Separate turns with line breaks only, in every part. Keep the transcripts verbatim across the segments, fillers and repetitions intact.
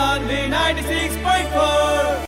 Sunday ninety-six point four.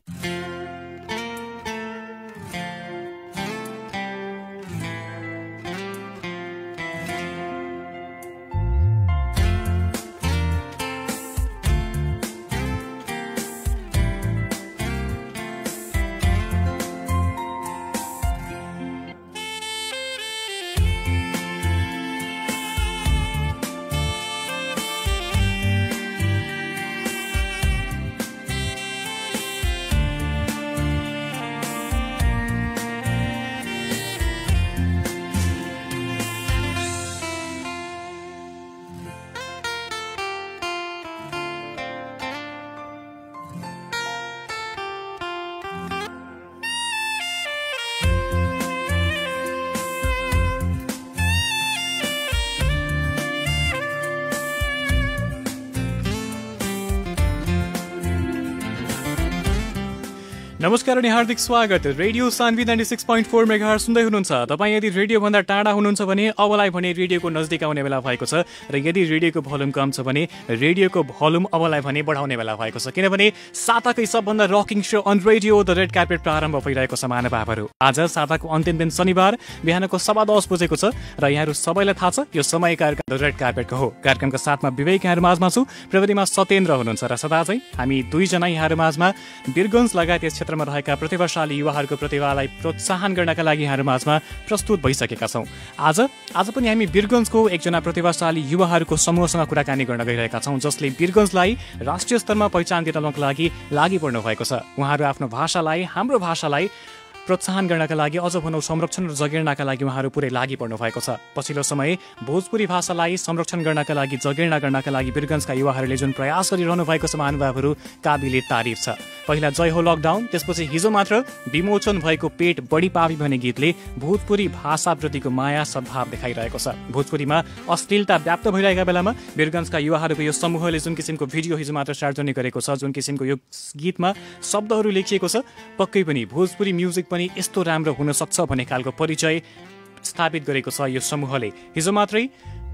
नमस्कार अनि हार्दिक स्वागत। Radio Sanvi ninety six point four megahertz सुन्दै हुनुहुन्छ। तपाईँ यदि रेडियोभन्दा टाढा हुनुहुन्छ भने अबलाई भने रेडियोको नजिक आउने बेला भएको छ र यदि रेडियोको भोल्युम कम छ भने रेडियोको भोल्युम अबलाई भने बढाउने बेला भएको छ, किनभने साताकै सबभन्दा rocking show on radio the red carpet प्रारम्भ भइरहेको छ। महानुभावहरू, आज साताको अन्तिम दिन शनिबार बिहानको सवा दस बजेको छ र यहाँहरू सबैलाई थाहा छ यो समय कार्यक्रम द रेड कार्पेटको हो। कार्यक्रमको साथमा विवेक यहाँहरू माझमा छु, प्रविधिमा सत्येन्द्र हुनुहुन्छ र सदा चाहिँ हामी दुईजना यहाँहरू माझमा वीरगञ्ज लगायत यस क्षेत्रमा रहेका प्रतिभाशाली युवाहरूको प्रतिभालाई प्रोत्साहन गर्नका लागि यहाँहरू माझमा प्रस्तुत भइसकेका छौँ। आज आज पनि हामी वीरगञ्जको एकजना प्रतिभाशाली युवाहरूको समूहसँग कुराकानी गर्न गइरहेका छौँ, जसले वीरगञ्जलाई राष्ट्रिय स्तरमा पहिचान दिलाउनको लागि लागि पर्नु भएको छ। उहाँहरू आफ्नो भाषालाई, हाम्रो भाषालाई प्रोत्साहन गर्नका लागि, अझ भनौँ संरक्षण र जगेर्नका लागि उहाँहरू पुरै लागि पर्नु भएको छ। पछिल्लो समय भोजपुरी भाषालाई संरक्षण गर्नका लागि, जगेर्ना गर्नका लागि वीरगञ्जका युवाहरूले जुन प्रयास गरिरहनु भएको छ, महानुभावहरू काबिले तारिफ छ। पहिला जय हो लकडाउन, त्यसपछि हिजो मात्र विमोचन भएको पेट बढी पापी भन्ने गीतले भोजपुरी भाषाप्रतिको माया सद्भाव देखाइरहेको छ। भोजपुरीमा अश्लीलता व्याप्त भइरहेका बेलामा वीरगञ्जका युवाहरूको यो समूहले जुन किसिमको भिडियो हिजो मात्र सार्वजनिक गरेको छ, जुन किसिमको यो गीतमा शब्दहरू लेखिएको छ, पक्कै पनि भोजपुरी म्युजिक पनि यस्तो राम्रो हुन सक्छ भन्ने खालको परिचय स्थापित गरेको छ यो समूहले। हिजो मात्रै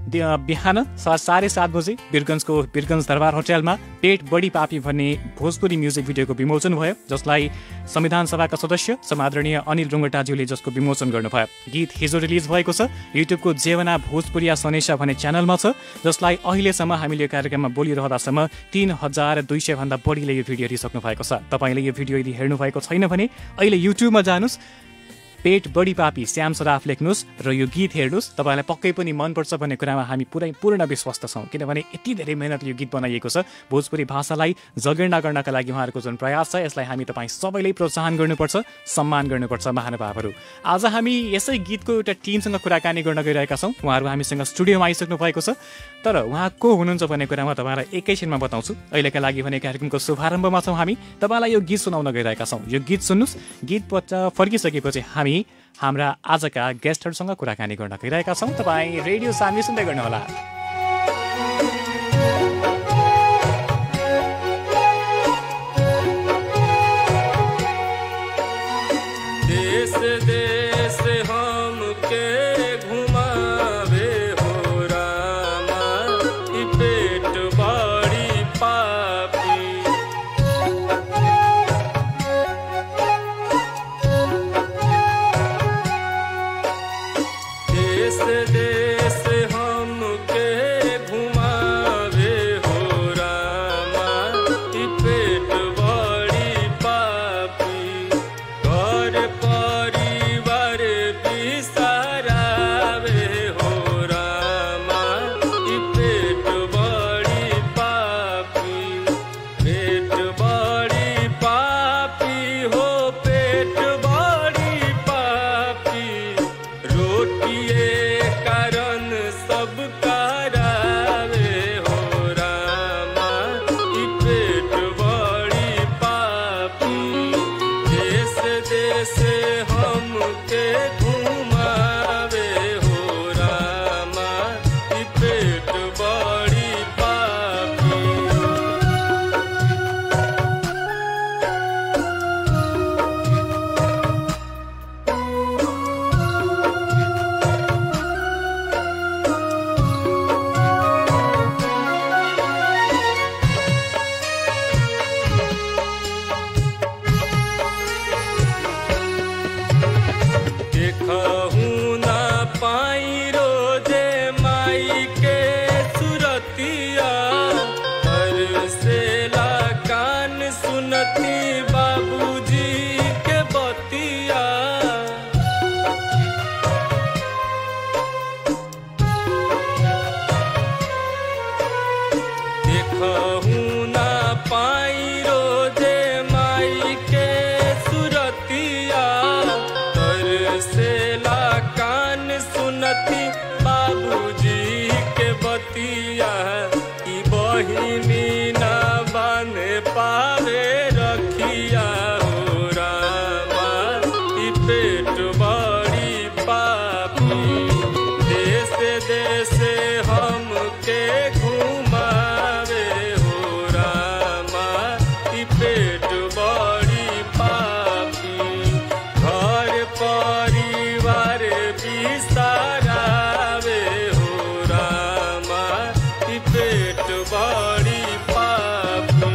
बिहान साढे सात बजे वीरगञ्जको वीरगञ्ज दरबार होटलमा पेट बढी पापी भन्ने भोजपुरी म्युजिक भिडियोको विमोचन भयो, जसलाई संविधान सभाका सदस्य समादरणीय अनिल रुङ्गटाज्यूले जसको विमोचन गर्नुभयो। गीत हिजो रिलिज भएको छ, युट्युबको जेवना भोजपुरिया सनेशा भन्ने च्यानलमा छ, जसलाई अहिलेसम्म हामीले यो कार्यक्रममा बोलिरहँदासम्म तीन हजार दुई सय भन्दा बढीले यो भिडियो हेरिसक्नु भएको छ। तपाईँले यो भिडियो यदि हेर्नु भएको छैन भने अहिले युट्युबमा जानुहोस्, पेट बढी पापी श्याम सराफ लेख्नुहोस् र यो गीत हेर्नुहोस्। तपाईँलाई पक्कै पनि मनपर्छ भन्ने कुरामा हामी पुरै पूर्ण विश्वस्त छौँ, किनभने यति धेरै मेहनतले यो गीत बनाइएको छ। भोजपुरी भाषालाई जगेर्ना गर्नका लागि उहाँहरूको जुन प्रयास छ, यसलाई हामी तपाईँ सबैले प्रोत्साहन गर्नुपर्छ, सम्मान गर्नुपर्छ। महानुभावहरू, आज हामी यसै गीतको एउटा टिमसँग कुराकानी गर्न गइरहेका छौँ। उहाँहरू हामीसँग स्टुडियोमा आइसक्नु भएको छ, तर उहाँ को हुनुहुन्छ भन्ने कुरामा तपाईँलाई एकैछिनमा बताउँछु। अहिलेका लागि भने कार्यक्रमको शुभारम्भमा छौँ, हामी तपाईँलाई यो गीत सुनाउन गइरहेका छौँ। यो गीत सुन्नुहोस्। गीत फर्किसकेपछि हामी हाम्रा आजका गेस्टहरूसँग कुराकानी गर्न गइरहेका छौँ। तपाईँ रेडियो सान्वी सुन्दै गर्नुहोला।
देश देश हमके घुमावे हो रामा, ई पेट बड़ी पापी। देश देश हमके तरसेला कान सुनती बाबूजी के बतिया देखहूँ ना पाई रोजे माई के सुरतिया तरसेला कान सुनती बाबूजी के बतिया ई बहिनी ना बन पावे रखिया हो रामा ई पेट बड़ी पापी देश देश हमके घुमावे हो रामा ई पेट बड़ी पापी घर परिवार बिसारावे हो रामा ई पेट बड़ी पापी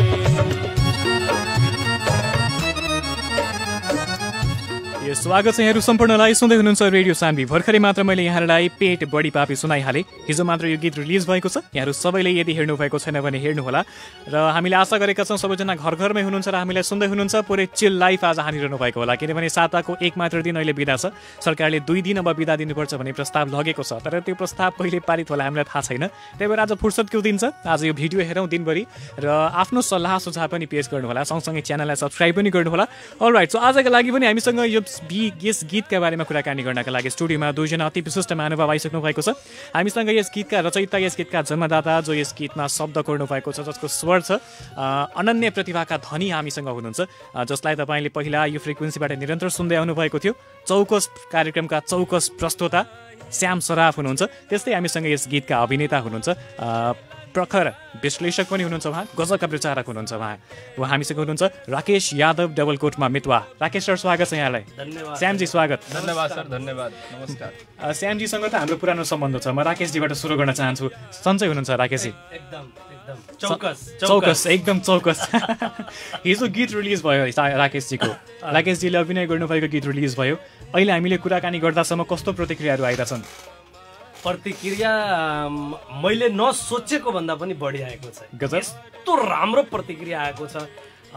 यो स्वागत छ यहाँहरू सम्पूर्णलाई। सुन्दै हुनुहुन्छ रेडियो सान्वी। भर्खरै मात्र मैले यहाँहरूलाई पेट बढी पापी सुनाइहालेँ। हिजो मात्र यो गीत रिलिज भएको छ। यहाँहरू सबैले यदि हेर्नु भएको छैन भने हेर्नुहोला। र हामीले आशा गरेका छौँ सबैजना घर घरमै हुनुहुन्छ र हामीलाई सुन्दै हुनुहुन्छ। पुरै चिल लाइफ आज हानिरहनु भएको होला, किनभने साताको एक मात्र दिन अहिले बिदा छ। सरकारले दुई दिन अब बिदा दिनुपर्छ भन्ने प्रस्ताव लगेको छ, तर त्यो प्रस्ताव कहिले पारित होला हामीलाई थाहा छैन। त्यही भएर आज फुर्सदको दिन छ। आज यो भिडियो हेरौँ दिनभरि र आफ्नो सल्लाह सुझाव पनि पेश गर्नुहोला। सँगसँगै च्यानललाई सब्सक्राइब पनि गर्नुहोला। अलराइट, सो आजको लागि पनि हामीसँग यो यस गीतका बारेमा कुराकानी गर्नका लागि स्टुडियोमा दुईजना अति विशिष्ट महानुभाव आइसक्नु भएको छ। हामीसँग यस गीतका रचयिता, यस गीतका जन्मदाता, जो यस गीतमा शब्द कोर्नु भएको छ, जसको स्वर छ अनन्य प्रतिभाका धनी हामीसँग हुनुहुन्छ, जसलाई तपाईँले पहिला यो फ्रिक्वेन्सीबाट निरन्तर सुन्दै आउनुभएको थियो। चौकस कार्यक्रमका चौकस प्रस्तोता श्याम सराफ हुनुहुन्छ। त्यस्तै हामीसँग यस गीतका अभिनेता हुनुहुन्छ, प्रखर विश्लेषक पनि हुनुहुन्छ उहाँ, गजबका प्रचारक हुनुहुन्छ उहाँ। उहाँ हामीसँग हुनुहुन्छ राकेश यादव, डबलकोटमा मितवा। राकेश सर, स्वागत छ यहाँलाई।
धन्यवाद।
श्यामजी स्वागत।
धन्यवाद सर, धन्यवाद, नमस्कार।
श्यामजीसँग त हाम्रो पुरानो सम्बन्ध छ। म राकेशजीबाट सुरु गर्न चाहन्छु। सन्चै हुनुहुन्छ राकेशजी?
एकदम एकदम चौकस
चौकस एकदम चौकस। हिजो गीत रिलिज भयो राकेशजीको। राकेशजीले अभिनय गर्नुभएको गीत रिलिज भयो। अहिले हामीले कुराकानी गर्दासम्म कस्तो प्रतिक्रियाहरू आइरहेछन्?
प्रतिक्रिया मैले नसोचेको भन्दा पनि बढी आएको छ।
गजब।
यस्तो राम्रो प्रतिक्रिया आएको छ।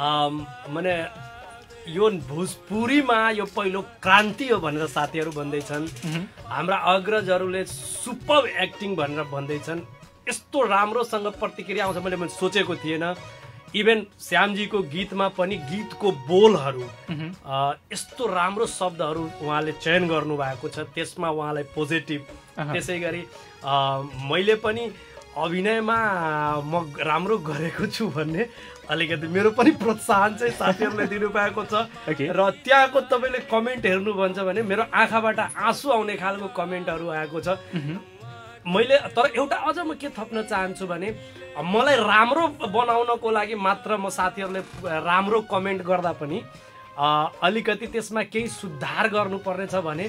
माने यो भोजपुरीमा यो पहिलो क्रान्ति हो भनेर साथीहरू भन्दैछन्। हाम्रा अग्रजहरूले सुपर एक्टिङ भनेर भन्दैछन्। यस्तो राम्रोसँग प्रतिक्रिया आउँछ मैले मैले सोचेको थिएन। इभेन श्यामजीको गीतमा पनि गीतको बोलहरू यस्तो राम्रो शब्दहरू उहाँले चयन गर्नुभएको छ, त्यसमा उहाँलाई पोजिटिभ। त्यसै गरी मैले पनि अभिनयमा म राम्रो गरेको छु भन्ने अलिकति मेरो पनि प्रोत्साहन चाहिँ साथीहरूले दिनुभएको छ। र त्यहाँको तपाईँले कमेन्ट हेर्नुहुन्छ भने मेरो आँखाबाट आँसु आउने खालको कमेन्टहरू आएको छ। मैले तर एउटा अझ म के थप्न चाहन्छु भने मलाई राम्रो बनाउनको लागि मात्र म साथीहरूले राम्रो कमेन्ट गर्दा पनि अलिकति त्यसमा केही सुधार गर्नुपर्ने छ भने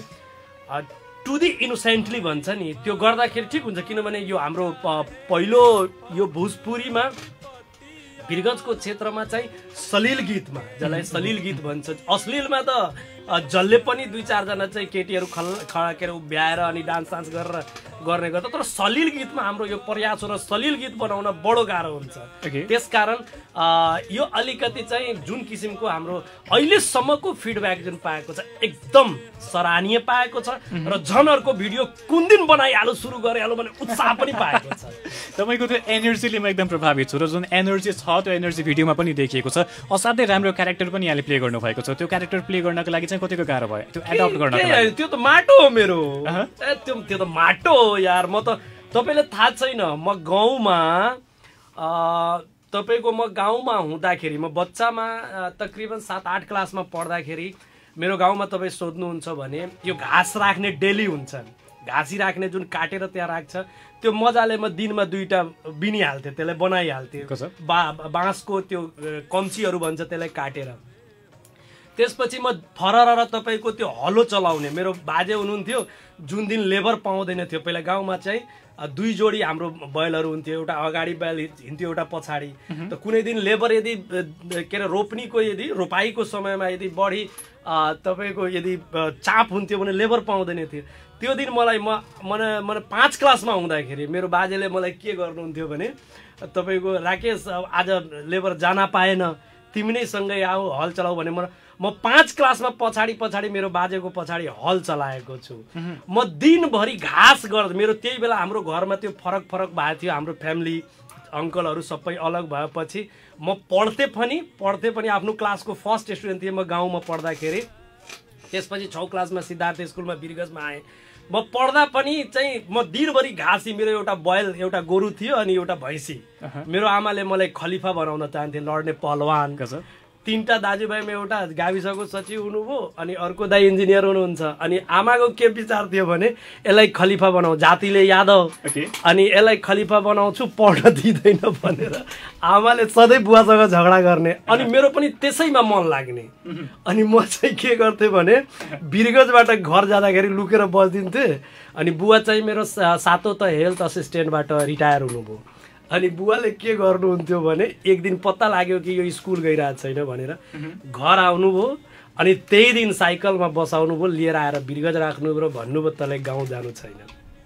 टु दि इनोसेन्टली भन्छ नि, त्यो गर्दाखेरि ठिक हुन्छ। किनभने यो हाम्रो पहिलो यो भोजपुरीमा वीरगन्जको क्षेत्रमा चाहिँ सलिल गीतमा, जसलाई सलिल गीत भन्छ, अश्लीलमा त जसले पनि दुई चारजना चाहिँ केटीहरू खल खडाकेर उभ्याएर अनि डान्स डान्स गरेर गर्ने गर्छ, तर सलिल गीतमा हाम्रो यो प्रयास हो र सलिल गीत बनाउन बडो गाह्रो हुन्छ। त्यसकारण यो अलिकति चाहिँ जुन किसिमको हाम्रो अहिलेसम्मको फिडब्याक जुन पाएको छ एकदम सराहनीय पाएको छ र जनहरूको भिडियो कुन दिन बनाइहाल्नु सुरु गरिहाल्नु भने उत्साह पनि पाएको छ।
तपाईँको त्यो एनर्जीले म एकदम प्रभावित छु र जुन एनर्जी छ त्यो एनर्जी भिडियोमा पनि देखिएको छ। असाध्यै राम्रो क्यारेक्टर पनि यहाँले प्ले गर्नुभएको छ। त्यो क्यारेक्टर प्ले गर्नको लागि चाहिँ कतिको गाह्रो भयो त्यो एडप्ट गर्नको लागि?
त्यो त माटो हो मेरो, त्यो त्यो त माटो हो यार। म त तपाईँलाई थाहा छैन, म गाउँमा तपाईँको म गाउँमा हुँदाखेरि, म बच्चामा तकरिबन सात आठ क्लासमा पढ्दाखेरि मेरो गाउँमा तपाईँ सोध्नुहुन्छ भने यो घाँस राख्ने डेली हुन्छ, घाँसी राख्ने जुन काटेर त्यहाँ राख्छ त्यो मजाले म दिनमा दुईवटा बिनिहाल्थेँ, त्यसलाई बनाइहाल्थेँ। बा बाँसको त्यो कम्चीहरू भन्छ त्यसलाई काटेर। त्यसपछि म फरर तपाईँको त्यो हलो चलाउने, मेरो बाजे हुनुहुन्थ्यो जुन दिन लेबर पाउँदैन थियो पहिला गाउँमा चाहिँ दुई जोडी हाम्रो बैलहरू हुन्थ्यो, एउटा अगाडि बैल हिँड्थ्यो एउटा पछाडि। त कुनै दिन लेबर यदि के अरे रोप्नीको यदि रोपाईको समयमा यदि बढी तपाईँको यदि चाप हुन्थ्यो भने लेबर पाउँदैन थियो। त्यो दिन मलाई म मैले मैले पाँच क्लासमा हुँदाखेरि मेरो बाजेले मलाई के गर्नुहुन्थ्यो भने तपाईँको राकेश आज लेबर जान पाएन, तिमी नै सँगै आऊ हल चलाऊ भने म म पाँच क्लासमा पछाडि पछाडि मेरो बाजेको पछाडि हल चलाएको छु। म दिनभरि घाँस गर्दा मेरो त्यही बेला हाम्रो घरमा त्यो फरक फरक भएको थियो, हाम्रो फ्यामिली अङ्कलहरू सबै अलग भएपछि म पढ्थेँ पनि पढ्थेँ पनि आफ्नो क्लासको फर्स्ट स्टुडेन्ट थिएँ म गाउँमा पढ्दाखेरि। त्यसपछि छौ क्लासमा सिद्धार्थ स्कुलमा बिरगजमा आएँ। म पढ्दा पनि चाहिँ म दिनभरि घाँसी, मेरो एउटा बैल एउटा गोरु थियो अनि एउटा भैँसी। मेरो आमाले मलाई खलिफा बनाउन चाहन्थे, लड्ने पहलवान। तीनटा दाजुभाइमा एउटा गाविसको सचिव हुनुभयो अनि अर्को दाइ इन्जिनियर हुनुहुन्छ। अनि आमाको के विचार थियो भने यसलाई खलिफा बनाऊ, जातिले यादव अनि यसलाई खलिफा बनाउँछु पढ्न दिँदैन भनेर आमाले सधैँ बुवासँग झगडा गर्ने। अनि मेरो पनि त्यसैमा मन लाग्ने। अनि म चाहिँ के गर्थेँ भने बिरगजबाट घर जाँदाखेरि लुकेर बस्दिन्थेँ। अनि बुवा चाहिँ मेरो सातो त हेल्थ असिस्टेन्टबाट रिटायर हुनुभयो। अनि बुवाले के गर्नुहुन्थ्यो भने एक दिन पत्ता लाग्यो कि यो स्कुल गइरहेको छैन भनेर घर आउनुभयो अनि त्यही दिन साइकलमा बसाउनु भयो, लिएर आएर बिरगज राख्नुभयो र भन्नुभयो तँलाई गाउँ जानु छैन।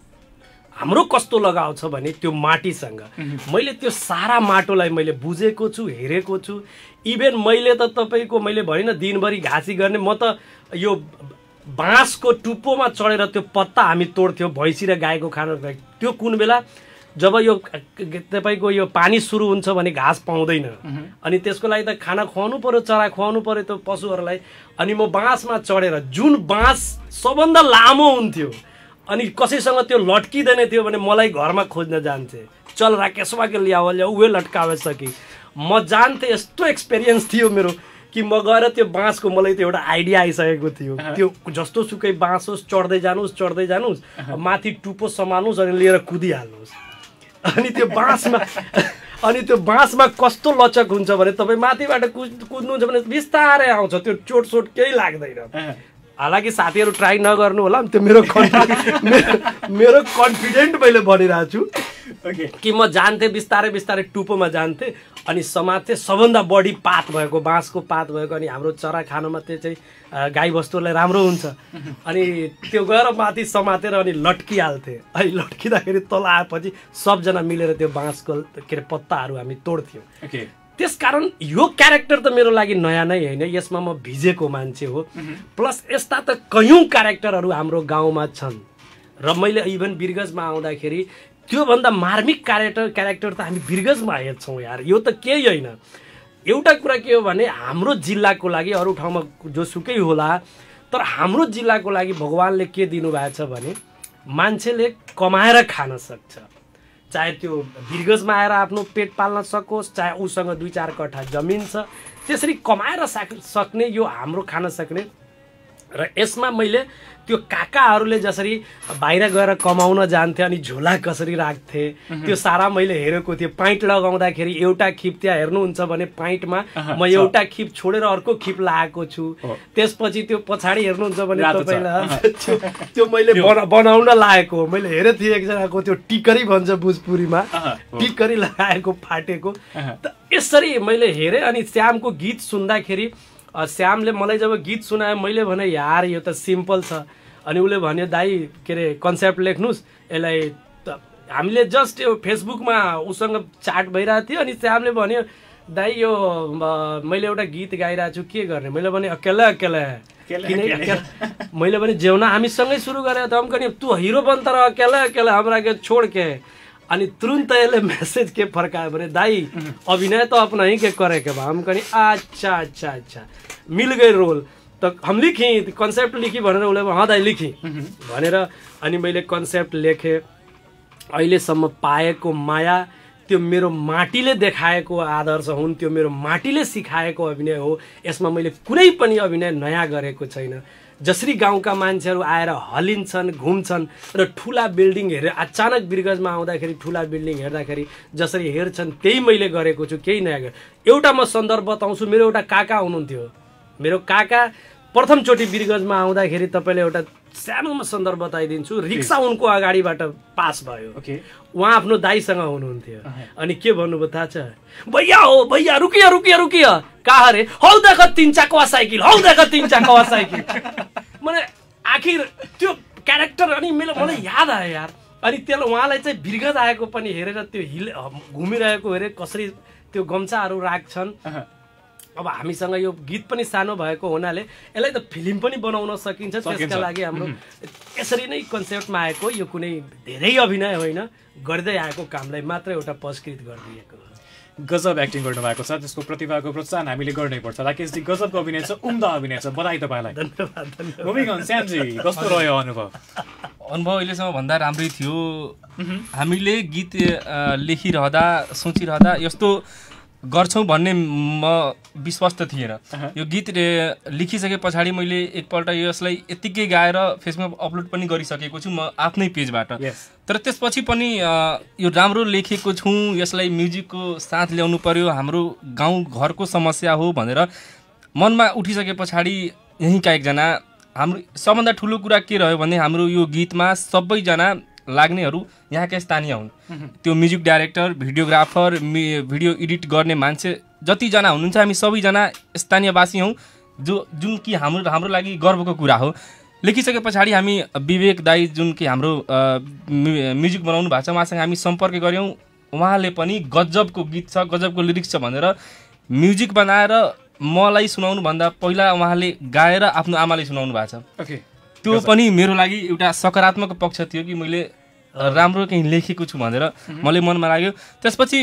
हाम्रो कस्तो लगाव छ भने त्यो माटीसँग। मैले त्यो सारा माटोलाई मैले बुझेको छु, हेरेको छु। इभेन मैले त तपाईँको मैले भनिनँ दिनभरि घाँसी गर्ने, म त यो बाँसको टुप्पोमा चढेर त्यो पत्ता हामी तोड्थ्यौँ भैँसी र गाईको खाना। त्यो कुन बेला जब यो तपाईँको यो पानी सुरु हुन्छ भने घाँस पाउँदैन अनि त्यसको लागि त खाना खुवाउनु पर्यो, चरा खुवाउनु पर्यो त्यो पशुहरूलाई। अनि म बाँसमा चढेर, जुन बाँस सबभन्दा लामो हुन्थ्यो अनि कसैसँग त्यो लट्किँदैन थियो भने मलाई घरमा खोज्न जान्थे, चल राकेशवा के ल्याऊ ल्याऊ उही लट्कावे सकी। म जान्थेँ, यस्तो एक्सपिरियन्स थियो मेरो कि म गएर त्यो बाँसको मलाई त्यो एउटा आइडिया आइसकेको थियो। त्यो जस्तो सुकै बाँस होस् चढ्दै जानुहोस् चढ्दै जानुहोस्, माथि टुप्पो समाल्नुहोस् अनि लिएर कुदिहाल्नुहोस्। अनि त्यो बाँसमा अनि त्यो बाँसमा कस्तो लचक हुन्छ भने तपाईँ माथिबाट कुद कुद्नुहुन्छ भने बिस्तारै आउँछ, त्यो चोटसोट केही लाग्दैन। हालाकि साथीहरू ट्राई नगर्नु होला, त्यो मेरो मेरो कन्फिडेन्ट मैले भनिरहेको छु कि म जान्थेँ बिस्तारै बिस्तारै टुप्पोमा जान्थेँ अनि समात्थेँ सबभन्दा बढी पात भएको बाँसको पात भएको। अनि हाम्रो चरा खानुमा त्यो चाहिँ गाई बस्तुलाई राम्रो हुन्छ। अनि त्यो गएर माथि समातेर अनि लट्किहाल्थेँ। अनि लट्किँदाखेरि तल आएपछि सबजना मिलेर त्यो बाँसको के अरे पत्ताहरू हामी तोड्थ्यौँ। त्यसकारण यो क्यारेक्टर त मेरो लागि नयाँ नै होइन, यसमा म भिजेको मान्छे हो। प्लस यस्ता त कयौँ क्यारेक्टरहरू हाम्रो गाउँमा छन् र मैले इभन बिरगजमा आउँदाखेरि त्योभन्दा मार्मिक क्यारेक्टर क्यारेक्टर त हामी बिरगजमा हेर्छौँ यार। यो त केही होइन। एउटा कुरा के हो भने हाम्रो जिल्लाको लागि अरू ठाउँमा जोसुकै होला तर हाम्रो जिल्लाको लागि भगवानले के दिनुभएको छ भने मान्छेले कमाएर खान सक्छ, चाहे त्यो बिरगजमा आएर आफ्नो पेट पाल्न सकोस्, चाहे उसँग दुई चार कट्ठा जमिन छ, त्यसरी कमाएर सक्ने यो हाम्रो खान सक्ने। र यसमा मैले त्यो काकाहरूले जसरी बाहिर गएर कमाउन जान्थे अनि झोला कसरी राख्थे त्यो सारा मैले हेरेको थिएँ। पाइन्ट लगाउँदाखेरि एउटा खिप त्यहाँ हेर्नुहुन्छ भने पाइन्टमा म एउटा खिप छोडेर अर्को खिप लगाएको छु। त्यसपछि त्यो पछाडि हेर्नुहुन्छ भने तपाईँलाई त्यो मैले बनाउन लागेको मैले हेरेको थिएँ। एकजनाको त्यो टिकरी भन्छ भोजपुरीमा, टिकरी लगाएको फाटेको। त यसरी मैले हेरेँ। अनि श्यामको गीत सुन्दाखेरि श्यामले मलाई जब गीत सुनायो मैले भने यार यो त सिम्पल छ। अनि उसले भन्यो दाइ के अरे कन्सेप्ट लेख्नुहोस् यसलाई। त हामीले जस्ट यो फेसबुकमा उसँग चाट भइरहेको थियो अनि श्यामले भन्यो दाइ यो मैले एउटा गीत गाइरहेको छु के गर्ने। मैले भने अकेला अकेला किन मैले भने जेउना हामीसँगै सुरु गरेँ त हम कनि तू हिरो बन तर अकेला अकेला हमरा के छोड़ के। अनि तुरंत यसले मैसेज के फर्कायो भने दाई अभिनय तो अपना ही के करे के बा। हम कहीं अच्छा अच्छा अच्छा मिल गई रोल तो हम लिखी कन्सेप्ट लिखी भनेर उसले हाँ दाई लिखी भनेर अनि मैले कन्सेप्ट लेखेँ। अहिलेसम्म पाएको माया त्यो मेरो माटीले देखाएको आदर्श हुन्, त्यो मेरो माटीले सिकाएको अभिनय हो। यसमा मैले कुनै पनि अभिनय नयाँ गरेको छैन। जसरी गाउँका मान्छेहरू आएर हलिन्छन् घुम्छन् र ठुला बिल्डिङ हेरेर अचानक बिरगजमा आउँदाखेरि ठुला बिल्डिङ हेर्दाखेरि जसरी हेर्छन् त्यही मैले गरेको छु, केही नयाँ। एउटा म सन्दर्भ बताउँछु। मेरो एउटा काका हुनुहुन्थ्यो। मेरो काका प्रथमचोटि वीरगञ्जमा आउँदाखेरि तपाईँले एउटा सानोमा सन्दर्भ बताइदिन्छु। रिक्सा उनको अगाडिबाट पास भयो। उहाँ आफ्नो दाईसँग हुनुहुन्थ्यो अनि के भन्नुभयो थाहा छ? भैया हो भैया रुकिया रुकिया रुकिया कहाँ रे? हौ देख तीन चक्का साइकिल, हौ देख तीन चक्का साइकिल। मैले आखिर त्यो क्यारेक्टर अनि मेरो मलाई याद आयो यार। अनि त्यसलाई उहाँलाई चाहिँ वीरगञ्ज आएको पनि हेरेर त्यो हिल घुमिरहेको हेरेर कसरी त्यो गम्छाहरू राख्छन्। अब हामीसँग यो गीत पनि सानो भएको हुनाले यसलाई त फिल्म पनि बनाउन सकिन्छ। त्यसका लागि हाम्रो यसरी नै कन्सेप्टमा आएको यो कुनै धेरै अभिनय होइन, गर्दै आएको कामलाई मात्र एउटा पुरस्कृत गरिदिएको हो।
गजब एक्टिङ गर्नुभएको छ, त्यसको प्रतिभाको प्रोत्साहन हामीले गर्नै पर्छ। राकेशजी गजबको अभिनय छ, उम्दा अभिनय छ, बधाई तपाईँलाई।
धन्यवाद धन्यवाद।
मुभिङ अन श्यामजी, कस्तो रह्यो अनुभव?
अनुभव अहिलेसम्म भन्दा राम्रै थियो। हामीले गीत लेखिरहँदा सोचिरहँदा यस्तो गर्छौँ भन्ने म विश्वास त थिएन। यो गीत लेखिसके पछाडि मैले एकपल्ट यसलाई यत्तिकै गाएर फेसबुकमा अपलोड पनि गरिसकेको छु म आफ्नै पेजबाट। तर त्यसपछि पनि यो राम्रो लेखेको छु, यसलाई म्युजिकको साथ ल्याउनु पर्यो, हाम्रो गाउँ घरको समस्या हो भनेर मनमा उठिसके पछाडि यहीँका एकजना हाम्रो सबभन्दा ठुलो कुरा के रह्यो भने हाम्रो यो गीतमा सबैजना लाग्नेहरू यहाँका स्थानीय हुन्। त्यो music director, videographer, video edit गर्ने मान्छे जतिजना हुनुहुन्छ हामी सबैजना स्थानीयवासी हौँ, जो जुन कि हाम्रो हाम्रो लागि गर्वको कुरा हो। लेखिसके पछाडि हामी विवेक दाई जुन कि हाम्रो म्युजिक बनाउनु भएको छ उहाँसँग हामी सम्पर्क गऱ्यौँ। उहाँले पनि गजबको गीत छ, गजबको लिरिक्स छ भनेर म्युजिक बनाएर मलाई सुनाउनुभन्दा पहिला उहाँले गाएर आफ्नो आमाले सुनाउनु भएको छ। त्यो पनि मेरो लागि एउटा सकारात्मक पक्ष थियो कि मैले राम्रो केही लेखेको छु भनेर मलाई मनमा लाग्यो। त्यसपछि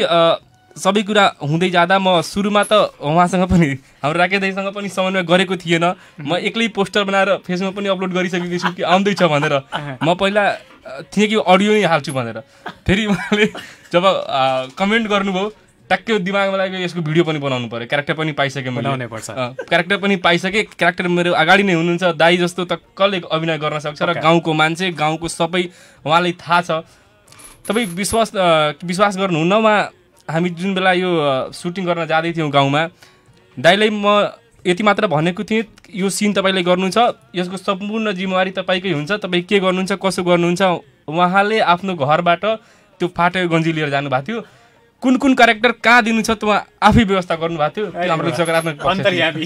सबै कुरा हुँदै जाँदा म सुरुमा त उहाँसँग पनि हाम्रो राकेश दाइसँग पनि समन्वय गरेको थिएन। म एक्लै पोस्टर बनाएर फेसबुकमा पनि अपलोड गरिसकेको छु कि आउँदैछ भनेर। म पहिला थिएँ कि अडियो नै हाल्छु भनेर, फेरि उहाँले जब कमेन्ट गर्नुभयो ट्याक्कै दिमागमा लाग्यो यसको भिडियो पनि बनाउनु पर्यो, क्यारेक्टर पनि पाइसकेँ, बनाउनै पर्छ। क्यारेक्टर पनि पाइसकेँ, क्यारेक्टर मेरो अगाडि नै हुनुहुन्छ, दाई जस्तो त कसले अभिनय गर्न सक्छ र गाउँको मान्छे गाउँको सबै उहाँलाई थाहा छ। तपाईँ विश्वास विश्वास गर्नुहुन्न, उहाँ हामी जुन बेला यो सुटिङ गर्न जाँदै थियौँ गाउँमा, दाइलाई म यति मात्र भनेको थिएँ यो सिन तपाईँले गर्नु छ, यसको सम्पूर्ण जिम्मेवारी तपाईँकै हुन्छ, तपाईँ के गर्नुहुन्छ कसो गर्नुहुन्छ। उहाँले आफ्नो घरबाट त्यो फाटेको गन्जी लिएर जानुभएको थियो, कुन कुन क्यारेक्टर कहाँ दिनु छ त उहाँ आफै व्यवस्था गर्नुभएको थियो। त्यो हाम्रो सकारात्मक पक्ष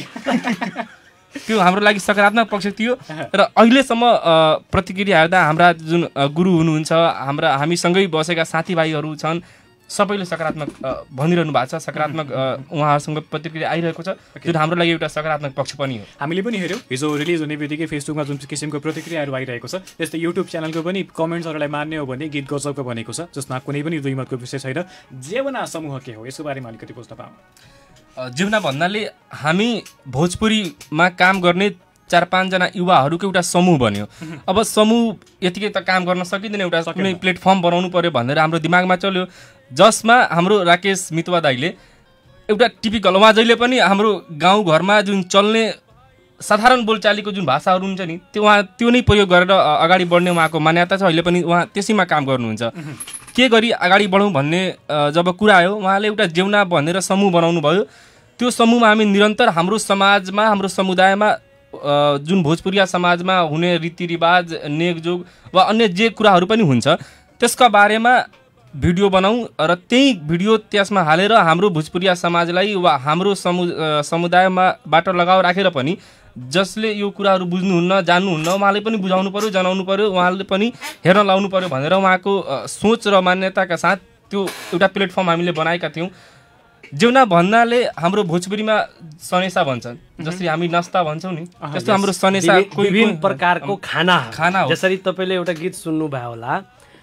थियो, त्यो हाम्रो लागि सकारात्मक पक्ष थियो। र अहिलेसम्म प्रतिक्रिया हेर्दा हाम्रा जुन गुरु हुनुहुन्छ, हाम्रा हामीसँगै बसेका साथीभाइहरू छन्, सबैले सकारात्मक भनिरहनु भएको छ, सकारात्मक उहाँहरूसँग प्रतिक्रिया आइरहेको छ, जुन हाम्रो लागि एउटा सकारात्मक पक्ष पनि हो।
हामीले पनि हेऱ्यौँ हिजो रिलिज हुने बित्तिकै फेसबुकमा जुन किसिमको प्रतिक्रियाहरू आइरहेको छ, त्यस्तै युट्युब च्यानलको पनि कमेन्ट्सहरूलाई मान्ने हो भने गीत गजबको भनेको छ, जसमा कुनै पनि दुई मतको विषय छैन। जेवना समूह के हो यसको बारेमा अलिकति बुझ्न पाऊँ।
जेवना भन्नाले हामी भोजपुरीमा काम गर्ने चार पाँचजना युवाहरूको एउटा समूह बन्यो। अब समूह यतिकै त काम गर्न सकिँदैन, एउटा कुनै प्लेटफर्म बनाउनु पर्यो भनेर हाम्रो दिमागमा चल्यो, जसमा हाम्रो राकेश मितवा दाईले एउटा टिपिकल उहाँ जहिले पनि हाम्रो गाउँघरमा जुन चल्ने साधारण बोलचालीको जुन भाषाहरू हुन्छ नि त्यो उहाँ त्यो नै प्रयोग गरेर अगाडि बढ्ने उहाँको मान्यता छ। अहिले पनि उहाँ त्यसैमा काम गर्नुहुन्छ। के गरी अगाडि बढौँ भन्ने जब कुरा आयो, उहाँले एउटा जेवना भनेर समूह बनाउनु भयो। त्यो समूहमा हामी निरन्तर हाम्रो समाजमा, हाम्रो समुदायमा जुन भोजपुरिया समाजमा हुने रीतिरिवाज, नेकजोग वा अन्य जे कुराहरू पनि हुन्छ त्यसका बारेमा भिडियो बनाऊँ र त्यही भिडियो त्यसमा हालेर हाम्रो भोजपुरिया समाजलाई वा हाम्रो समु समुदायमा बाट लगाव राखेर पनि जसले यो कुराहरू बुझ्नुहुन्न, जान्नुहुन्न, उहाँले पनि बुझाउनु पर्यो, जनाउनु पर्यो, उहाँले पनि हेर्न लाउनु पर्यो भनेर उहाँको सोच र मान्यताका साथ त्यो एउटा प्लेटफर्म हामीले बनाएका थियौँ। जेवना भन्नाले हाम्रो भोजपुरीमा सनेसा भन्छन्, जसरी हामी नास्ता भन्छौँ नि, त्यस्तो हाम्रो सनेसा
विभिन्न प्रकारको खाना
खाना हो।
जसरी तपाईँले एउटा गीत सुन्नुभयो होला,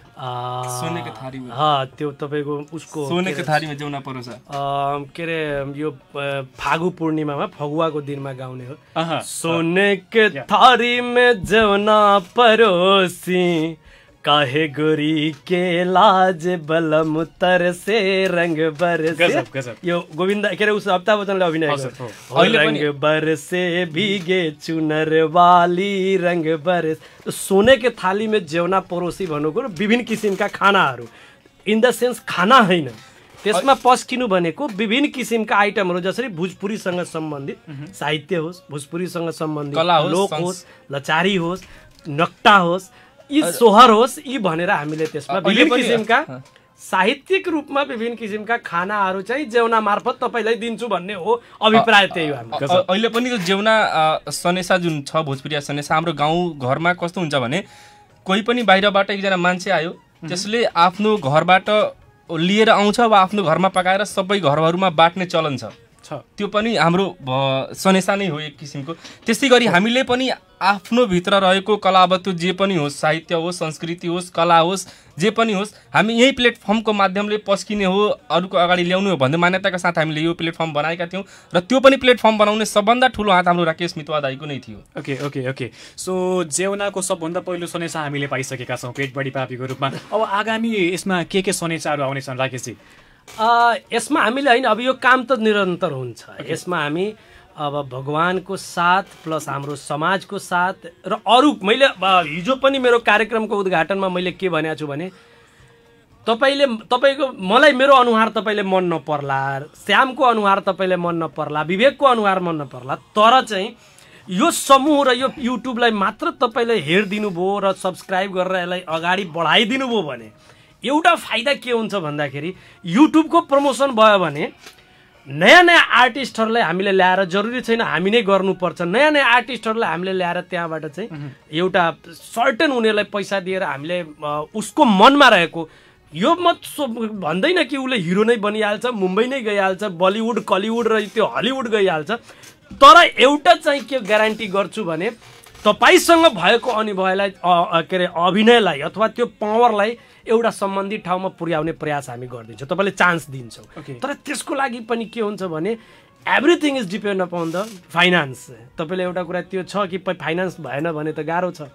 सोनेको थारीमा,
त्यो तपाईँको उसको
सोनेको थारीमा जेवना परोस,
के अरे यो फागु पूर्णिमामा फगुवाको दिनमा गाउने हो। सोने के थारी में जेवना परोसी काहे गोरी के लाज बलम तर से रंग बरसे, यो गोविन्द के अरे उस अमिताभ बच्चनले अभिनय गरेको रंग बरसे भीगे चुनर वाली रंग बरस। तो सोने के थाली में जेवना परोसी भन्नुको विभिन्न किसिमका खानाहरू, इन द सेन्स खाना होइन, त्यसमा पस्किनु भनेको विभिन्न किसिमका आइटमहरू जसरी भोजपुरीसँग सम्बन्धित साहित्य होस्, भोजपुरीसँग सम्बन्धित लोक होस्, लचारी होस्, नक्टा होस्, यी सोहर होस्, यी भनेर हामीले त्यसमा विभिन्न किसिमका साहित्यिक रूपमा विभिन्न किसिमका खानाहरू चाहिँ जेउना मार्फत तपाईलाई दिन्छु भन्ने हो अभिप्राय। त्यही हो हाम्रो।
अहिले पनि यो जेउना सनेसा जुन छ भोजपुरिया सनेसा हाम्रो गाउँ घरमा कस्तो हुन्छ भने कोही पनि बाहिरबाट एकजना मान्छे आयो त्यसले आफ्नो घरबाट लिएर आउँछ वा आफ्नो घरमा पकाएर सबै घरहरूमा बाट्ने चलन छ। त्यो पनि हाम्रो सनेसा नै हो एक किसिमको। त्यसै गरी हामीले पनि आफ्नो भित्र रहेको कलावस्तु जे पनि होस्, साहित्य होस्, संस्कृति होस्, कला होस्, जे पनि होस्, हामी यही प्लेटफर्मको माध्यमले पस्किने हो, अरूको अगाडि ल्याउनु हो भन्ने मान्यताका साथ हामीले यो प्लेटफर्म बनाएका थियौँ र त्यो पनि प्लेटफर्म बनाउने सबभन्दा ठुलो हात हाम्रो राकेश मितवा दाइको नै थियो।
ओके ओके ओके सो जेउनाको सबभन्दा पहिलो सनेसा हामीले पाइसकेका छौँ पेटबडी पापीको रूपमा। अब आगामी यसमा के के सनेसाहरू आउनेछन् राकेशजी?
यसमा हामीले होइन, अब यो काम त निरन्तर हुन्छ। यसमा हामी अब भगवानको साथ प्लस हाम्रो समाजको साथ र अरू, मैले हिजो पनि मेरो कार्यक्रमको उद्घाटनमा मैले के भनेको छु भने तपाईँले तपाईँको मलाई मेरो अनुहार तपाईँले मन नपर्ला, श्यामको अनुहार तपाईँले मन नपर्ला, विवेकको अनुहार मन नपर्ला, तर चाहिँ यो समूह र यो युट्युबलाई मात्र तपाईँले हेरिदिनु भयो र सब्सक्राइब गरेर यसलाई अगाडि बढाइदिनु भयो भने एउटा फाइदा के हुन्छ भन्दाखेरि युट्युबको प्रमोसन भयो भने नयाँ नयाँ आर्टिस्टहरूलाई हामीले ल्याएर, जरुरी छैन हामी नै गर्नुपर्छ, नयाँ नयाँ आर्टिस्टहरूलाई हामीले ल्याएर त्यहाँबाट चाहिँ एउटा सर्टेन उनीहरूलाई पैसा दिएर हामीले उसको मनमा रहेको, यो म भन्दैन कि उसले हिरो नै बनिहाल्छ, मुम्बई नै गइहाल्छ, बलिउड कलिउड र त्यो हलिउड गइहाल्छ, तर एउटा चाहिँ के ग्यारेन्टी गर्छु भने तपाईँसँग भएको अनुभवलाई के अरे अभिनयलाई अथवा त्यो पावरलाई एउटा सम्बन्धित ठाउँमा पुर्याउने प्रयास हामी गरिदिन्छौँ, तपाईँले चान्स दिन्छौँ। तर त्यसको लागि पनि के हुन्छ भने everything is depend upon the finance. तपाईँले एउटा कुरा त्यो छ कि फाइनेन्स भएन भने त गाह्रो छ।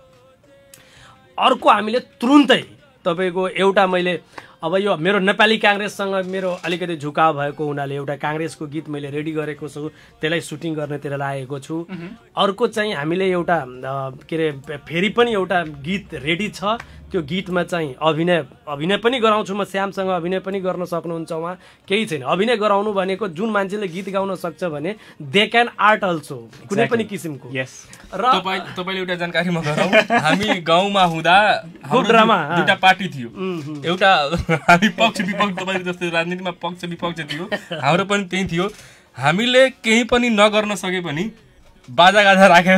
अर्को हामीले तुरुन्तै तपाईँको एउटा मैले अब यो मेरो नेपाली काङ्ग्रेससँग मेरो अलिकति झुकाव भएको हुनाले एउटा काङ्ग्रेसको गीत मैले रेडी गरेको छु, त्यसलाई सुटिङ गर्नेतिर लागेको छु। अर्को चाहिँ हामीले एउटा के अरे फेरि पनि एउटा गीत रेडी छ, त्यो गीतमा चाहिँ अभिनय अभिनय पनि गराउँछु म, श्यामसँग अभिनय पनि गर्न सक्नुहुन्छ उहाँ, केही छैन। अभिनय गराउनु भनेको जुन मान्छेले गीत गाउन सक्छ भने दे क्यान आर्ट अल्सो, कुनै पनि किसिमको।
र तपाईँले एउटा जानकारी म गराउँ, हामी गाउँमा हुँदा
ड्रामा
दुईटा पार्टी थियो, एउटा हामी पक्ष विपक्ष, तपाईँको जस्तै राजनीतिमा पक्ष विपक्ष थियो, हाम्रो पनि त्यही थियो। हामीले केही पनि नगर्न सके पनि बाजा गाजा राखेर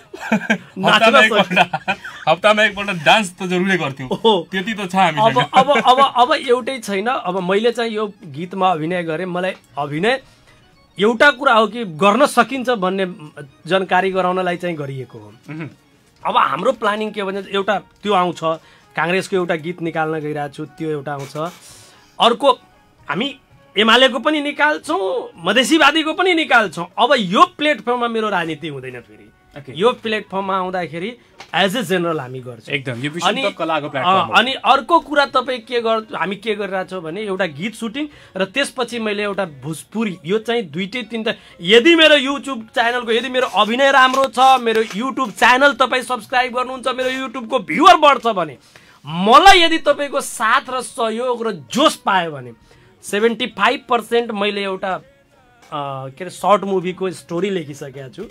हप्तामा एकपल्ट डान्स त जरुरै गर्थ्यौँ, त्यति त छ हामी।
अब अब अब अब एउटै छैन, अब मैले चाहिँ यो गीतमा अभिनय गरेँ, मलाई अभिनय एउटा कुरा हो कि गर्न सकिन्छ भन्ने जानकारी गराउनलाई चाहिँ गरिएको हो। अब हाम्रो प्लानिङ के भन्छ, एउटा त्यो आउँछ, काङ्ग्रेसको एउटा गीत निकाल्न गइरहेको छु, त्यो एउटा आउँछ। अर्को हामी एमालेको पनि निकाल्छौँ, मधेसीवादीको पनि निकाल्छौँ। अब यो प्लेटफर्ममा मेरो राजनीति हुँदैन फेरि, यो प्लेटफर्ममा आउँदाखेरि एज ए जेनरल हामी गर्छौँ
एकदम। यो विशुद्ध कलाको प्लेटफर्म।
अनि अर्को कुरा तपाईँ के गर हामी के गरिरहेछौँ भने एउटा गीत सुटिङ र त्यसपछि मैले एउटा भोजपुरी, यो चाहिँ दुईटै तिनवटा, यदि मेरो युट्युब च्यानलको यदि मेरो अभिनय राम्रो छ, मेरो युट्युब च्यानल तपाईँ सब्सक्राइब गर्नुहुन्छ, मेरो युट्युबको भ्युवर बढ्छ भने, मलाई यदि तपाईँको साथ र सहयोग र जोस पायो भने सेभेन्टी फाइभ पर्सेन्ट मैले एउटा के अरे सर्ट मुभीको स्टोरी लेखिसकेको छु।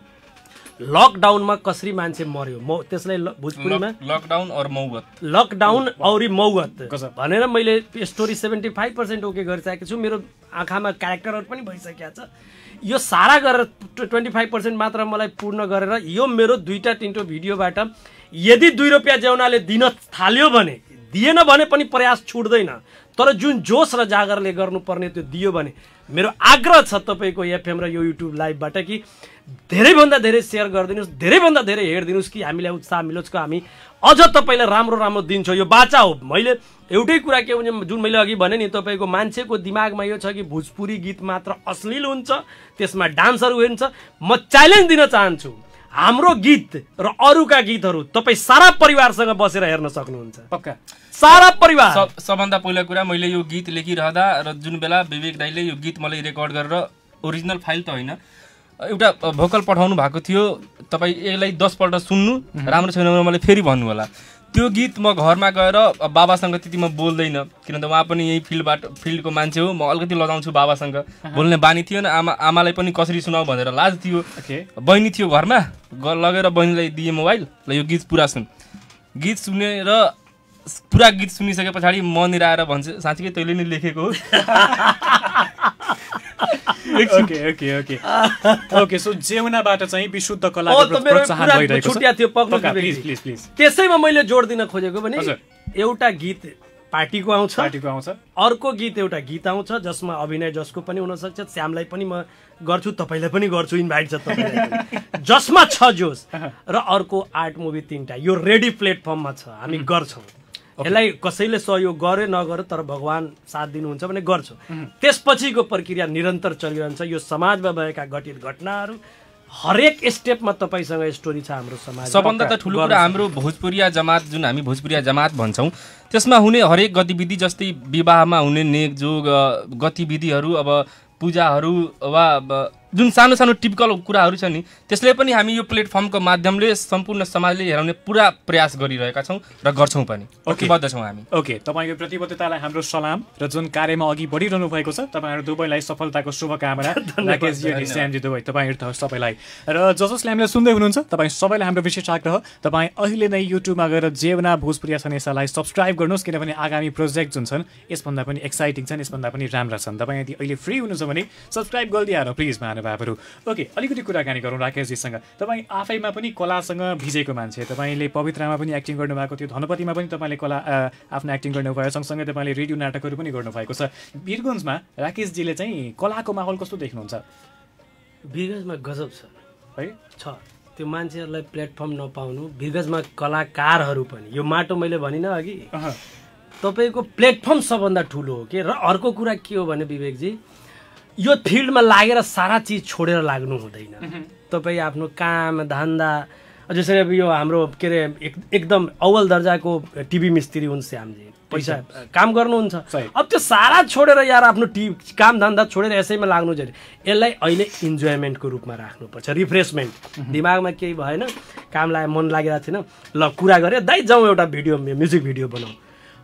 लकडाउनमा कसरी मान्छे मर्यो, म त्यसलाई भोजपुरीमा
लकडाउन और मौगत,
लकडाउन औरी मौगत भनेर मैले story seventy five percent okay गरिसकेको छु। मेरो आँखामा क्यारेक्टरहरू पनि भइसकेको छ। यो सारा गरेर ट्वेन्टी फाइभ पर्सेन्ट मात्र मलाई पूर्ण गरेर यो मेरो दुईवटा तिनवटा भिडियोबाट यदि दुई रुपियाँ जेउनाले दिन थाल्यो भने, दिएन भने पनि प्रयास छुट्दैन, तर जुन जोस र जागरले गर्नुपर्ने त्यो दियो भने मेरो आग्रह छ तपाईँको एफएम र यो युट्युब लाइभबाट कि धेरैभन्दा धेरै सेयर गरिदिनुहोस्, धेरैभन्दा धेरै हेरिदिनुहोस् कि हामीलाई उत्साह मिलोस् कि हामी अझ तपाईँलाई राम्रो राम्रो दिन्छौँ। यो बाचा हो। मैले एउटै कुरा के हुन्छ, जुन मैले अघि भने नि, तपाईँको मान्छेको दिमागमा यो छ कि भोजपुरी गीत मात्र अश्लील हुन्छ, त्यसमा डान्सहरू हुन्छ। म च्यालेन्ज दिन चाहन्छु, हाम्रो गीत र अरूका गीतहरू तपाईँ सारा परिवारसँग बसेर हेर्न सक्नुहुन्छ, पक्का सारा परिवार।
सबभन्दा पहिलो कुरा, मैले यो गीत लेखिरहँदा र जुन बेला विवेक दाइले यो गीत मलाई रेकर्ड गरेर ओरिजिनल फाइल त होइन, एउटा भोकल पठाउनु भएको थियो, तपाईँ यसलाई दसपल्ट सुन्नु, राम्रो छैन भने मलाई फेरि भन्नु होला। त्यो गीत म घरमा गएर बाबासँग त्यति म बोल्दैन, किनभने उहाँ पनि यही फिल्डबाट फिल्डको मान्छे हो। म अलिकति लगाउँछु बाबासँग, बोल्ने बानी थिएन। आमा आमालाई पनि कसरी सुनाऊ भनेर लाज थियो। बहिनी थियो घरमा, लगेर बहिनीलाई दिएँ मोबाइल, ल यो गीत पुरा सुन। गीत सुनेर पुरा गीत सुनिसके पछाडि मनिर आएर भन्छ साँच्चीकै तैँले नै लेखेको हो।
Okay okay okay okay so जेवनाबाट चाहिँ विशुद्ध कलाको प्रोत्साहन भइरहेको छ।
छुट्या थियो पक्का
प्लिज प्लिज प्लिज।
त्यसैमा मैले जोड दिन खोजेको भने एउटा गीत पार्टीको आउँछ,
पार्टीको आउँछ,
अर्को गीत एउटा गीत आउँछ जसमा अभिनय जसको पनि हुन सक्छ। श्यामलाई पनि म गर्छु, तपाईलाई पनि गर्छु, इन्भाइट छ तपाईलाई, जसमा छ जोस। र अर्को आर्ट मुभी तीनटा यो रेडी प्लेटफर्ममा छ, हामी गर्छौँ। यसलाई कसैले सहयोग गरे नगरे तर भगवान साथ दिनुहुन्छ भने गर्छौँ। त्यसपछिको प्रक्रिया निरन्तर चलिरहन्छ। यो समाजमा भएका घटित घटनाहरू हरेक स्टेपमा तपाईसँग स्टोरी छ हाम्रो समाज।
सबभन्दा त ठुलो कुरा हाम्रो भोजपुरिया जमात, जुन हामी भोजपुरिया जमात भन्छौँ, त्यसमा हुने हरेक गतिविधि, जस्तै विवाहमा हुने नेकजोग गतिविधिहरू, अब पूजाहरू वा जुन सानो सानो टिपिकल कुराहरू छ नि, त्यसले पनि हामी यो प्लेटफर्मको माध्यमले सम्पूर्ण समाजले हेराउने पुरा प्रयास गरिरहेका छौँ र गर्छौँ पनि, प्रतिबद्ध छौँ हामी।
ओके, तपाईँको प्रतिबद्धतालाई हाम्रो सलाम र जुन कार्यमा अघि बढिरहनु भएको छ तपाईँहरू दुवैलाई सफलताको शुभकामना। राकेशजी अनि श्यामजी दुवै तपाईँहरू सबैलाई, र जसो श्यामले सुन्दै हुनुहुन्छ तपाईँ सबैलाई हाम्रो विशेष आग्रह, तपाईँ अहिले नै युट्युबमा गएर जेवना भोजपुरिया सनेसालाई सब्सक्राइब गर्नुहोस्, किनभने आगामी प्रोजेक्ट जुन छन् यसभन्दा पनि एक्साइटिङ छन्, यसभन्दा पनि राम्रा छन्। तपाईँ यदि अहिले फ्री हुनुहुन्छ भने सब्सक्राइब गरिदिएर प्लिज महानुभावहरू। ओके, अलिकति कुराकानी गरौँ राकेशजीसँग। तपाईँ आफैमा पनि कलासँग भिजेको मान्छे, तपाईँले पवित्रामा पनि एक्टिङ गर्नुभएको थियो, धनपतिमा पनि तपाईँले कला आफ्नो एक्टिङ गर्नुभयो, सँगसँगै तपाईँले रेडियो नाटकहरू पनि गर्नुभएको छ। वीरगन्जमा राकेशजीले चाहिँ कलाको माहौल कस्तो देख्नुहुन्छ?
वीरगन्जमा गजब छ
है,
छ। त्यो मान्छेहरूलाई प्लेटफर्म नपाउनु, वीरगन्जमा कलाकारहरू पनि, यो माटो मैले भनिनँ अघि, तपाईँको प्लेटफर्म सबभन्दा ठुलो हो के। र अर्को कुरा के हो भने विवेकजी, यो फिल्डमा लागेर सारा चिज छोडेर लाग्नु हुँदैन। तपाईँ आफ्नो काम धन्दा, जसरी अब यो हाम्रो के अरे एकदम अव्वल दर्जाको टिभी मिस्त्री हुन् श्यामजी, पैसा काम गर्नुहुन्छ, अब त्यो सारा छोडेर यार आफ्नो टी काम धन्दा छोडेर यसैमा लाग्नु चाहिँ यसलाई अहिले इन्जोयमेन्टको रूपमा राख्नुपर्छ। रिफ्रेसमेन्ट, दिमागमा केही भएन, काम लागे, मन लागिरहेको थिएन, ल कुरा गरे दाइ जाउँ एउटा भिडियो म्युजिक भिडियो बनाऊ।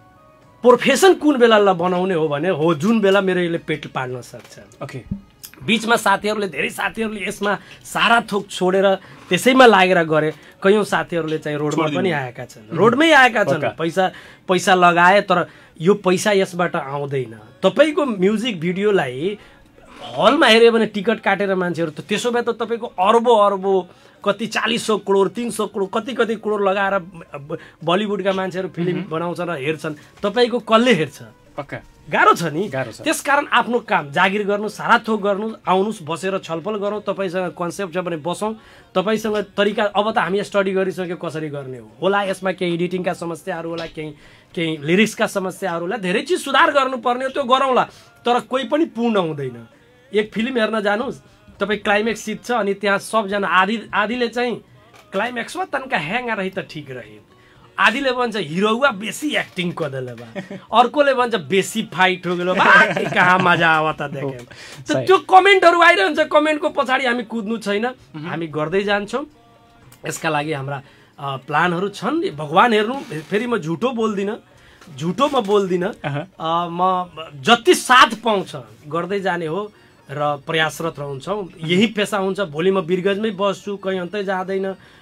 प्रोफेसन कुन बेला ल बनाउने हो भने हो जुन बेला मेरो यसले पेट पाल्न सक्छ।
ओके,
बिचमा साथीहरूले धेरै साथीहरूले यसमा सारा थोक छोडेर त्यसैमा लागेर गरे। कयौँ साथीहरूले चाहिँ रोडमा पनि आएका छन्, रोडमै आएका छन्, पैसा पैसा लगाए, तर यो पैसा यसबाट आउँदैन। तपाईँको म्युजिक भिडियोलाई हलमा हेऱ्यो भने टिकट काटेर मान्छेहरू त त्यसो भए त तपाईँको अर्बौँ अर्बौँ कति चालीस सौ करोड तीन सौ करोड कति कति करोड लगाएर बलिउडका मान्छेहरू फिल्म बनाउँछन् र हेर्छन्, तपाईँको कसले हेर्छ?
पक्का
गाह्रो छ नि,
गाह्रो छ।
त्यसकारण आफ्नो काम जागिर गर्नु, सारा थोक गर्नु, आउनुहोस्, बसेर छलफल गरौँ। तपाईँसँग कन्सेप्ट छ भने बसौँ, तपाईँसँग तरिका, अब त हामी स्टडी गरिसक्यो कसरी गर्ने हो, होला यसमा केही एडिटिङका समस्याहरू होला, केही केही लिरिक्सका समस्याहरू होला, धेरै चिज सुधार गर्नुपर्ने हो, त्यो गरौँला। तर कोही पनि पूर्ण हुँदैन। एक फिल्म हेर्न जानुहोस्, तपाईँ क्लाइमेक्स सिट छ अनि त्यहाँ सबजना आधी आधीले चाहिँ क्लाइमेक्समा तनका ह्याङ रही त ठिक रह्यो, आधीले भन्छ हिरोवा बेसी एक्टिङ कदेले बा, अर्कोले भन्छ बेसी फाइट हो गेलो बा, कहाँ मजा आवा त देखे। त त्यो कमेन्टहरू आइरहन्छ, कमेन्टको पछाडि हामी कुद्नु छैन, हामी गर्दै जान्छौँ। यसका लागि हाम्रा प्लानहरू छन्। भगवान हेर्नु, फेरि म झुटो बोल्दिनँ, झुटो म बोल्दिनँ, म जति साथ पाउँछ गर्दै जाने हो र प्रयासरत रहन्छौँ। यही पेसा हुन्छ। भोलि म वीरगन्जमै बस्छु, कहीँ अन्तै जाँदैन,